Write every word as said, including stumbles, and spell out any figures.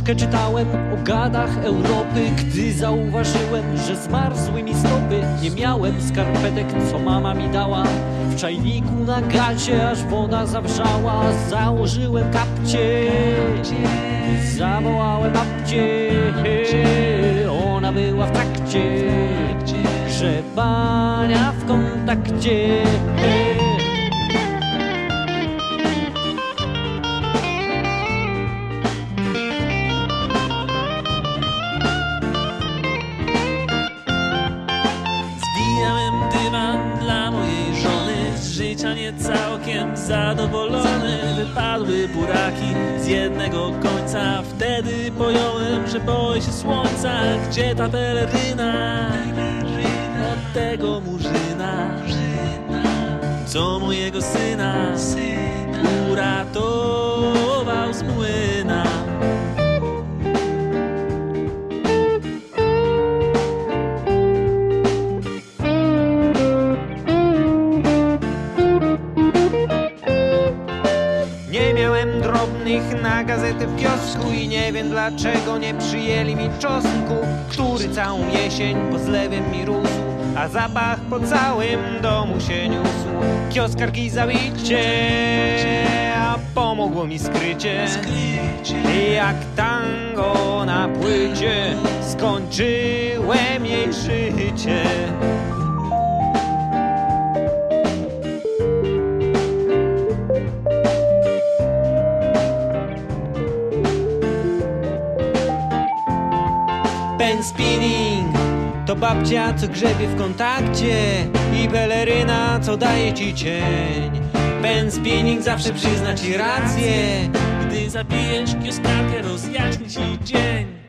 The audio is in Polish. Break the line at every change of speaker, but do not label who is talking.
Książkę czytałem o gadach Europy, gdy zauważyłem, że zmarzły mi stopy. Nie miałem skarpetek, co mama mi dała. W czajniku na gazie, aż woda zawrzała. Założyłem kapcie, zawołałem babcię. Ona była w trakcie grzebania w kontakcie.
Dla mojej żony, z życia nie całkiem zadowolony. Wypadły buraki z jednego końca. Wtedy pojąłem, że boję się słońca. Gdzie ta peleryna od tego murzyna, co mojego syna uratował z młyna?
Nie miałem drobnych na gazetę w kiosku i nie wiem dlaczego nie przyjęli mi czosnku, który całą jesień pod zlewem mi rósł, a zapach po całym domu się niósł. Kioskarki zabicie, a pomogło mi skrycie, jak tango na płycie skończyłem jej życie. Pen spinning to babcia, co grzebie w kontakcie, i peleryna, co daje ci cień. Pen spinning zawsze przyzna ci rację,
gdy zabijesz kioskarkę, rozjaśni ci dzień.